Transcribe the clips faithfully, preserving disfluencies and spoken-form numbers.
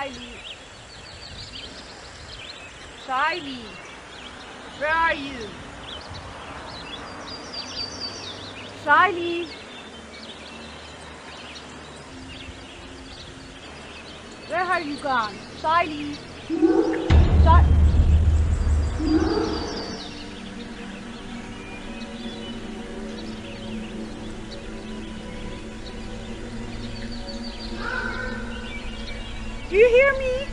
Shiley. Shiley. Where are you? Shiley. Where have you gone? Shiley. Shi- Do you hear me?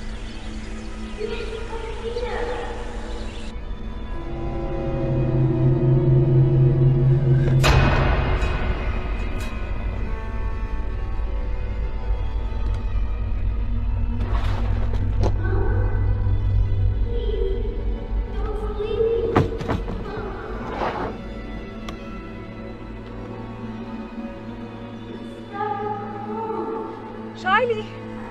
Shiley.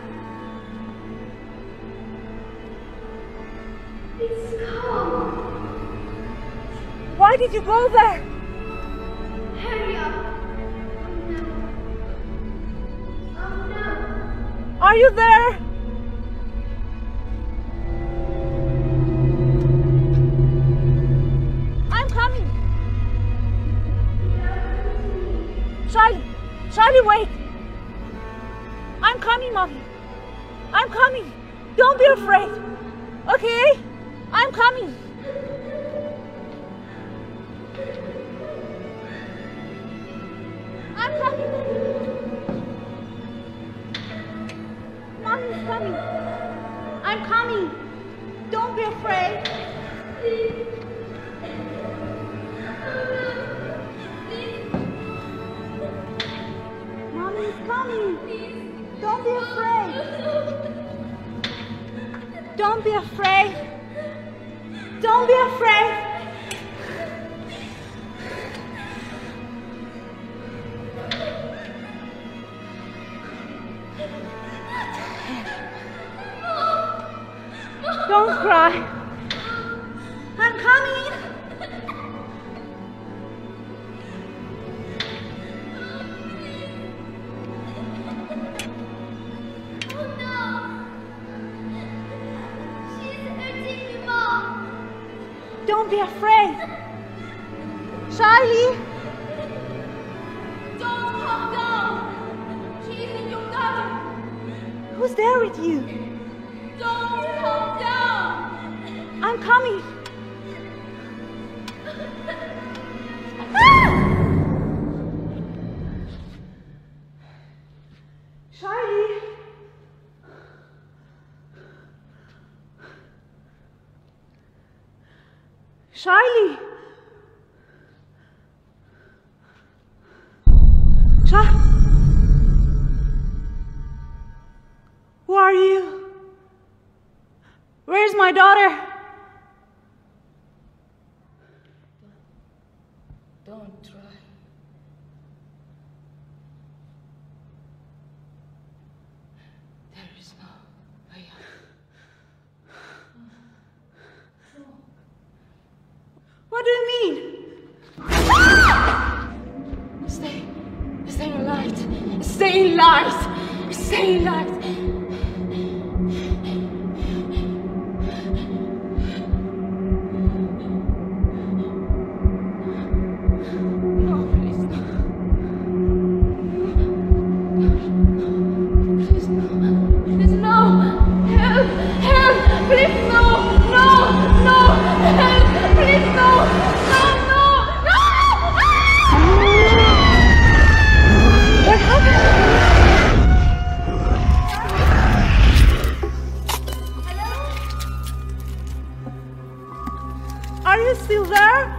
It's cold. Why did you go there? Hurry up. Oh no. Oh no. Are you there? I'm coming. Shiley. Shiley, wait. I'm coming, Mommy. I'm coming. Don't be afraid. Okay? I'm coming. I'm coming. Mommy's coming. I'm coming. Don't be afraid. Mommy's coming. Don't be afraid. Don't be afraid. Don't be afraid. Don't cry. I'm coming. Oh no. She's hurting me, Mom. Don't be afraid. Shiley. Don't come down. She's in your garden. Who's there with you? Don't come down. I'm coming. Ah! Shiley. Shiley. Shi- Who are you? Where's my daughter? Don't try. There is no way out. What do you mean? Stay. Stay in light. Stay in light. Stay in light. No, please no. Please no. Please no. Help! Help! Please no! No! No! Help! Please no! No! No! No! What happened? Are you still there?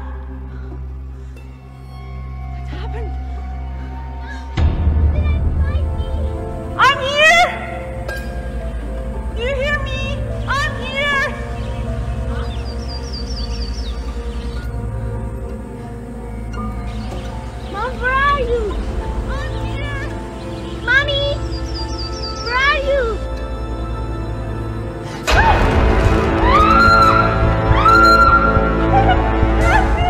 What happened? I'm here! Do you hear me? I'm here! Mom, where are you? I'm here! Mommy! Where are you? Help me!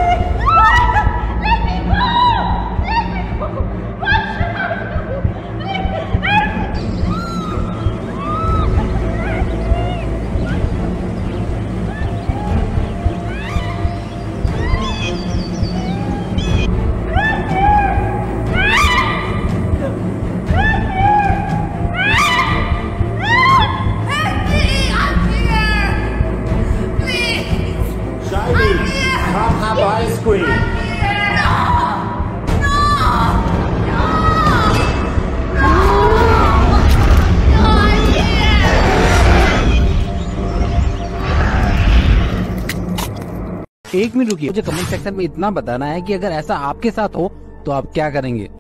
एक minute रुकिए, मुझे comment section में इतना बताना है कि अगर ऐसा आपके साथ हो तो आप क्या करेंगे।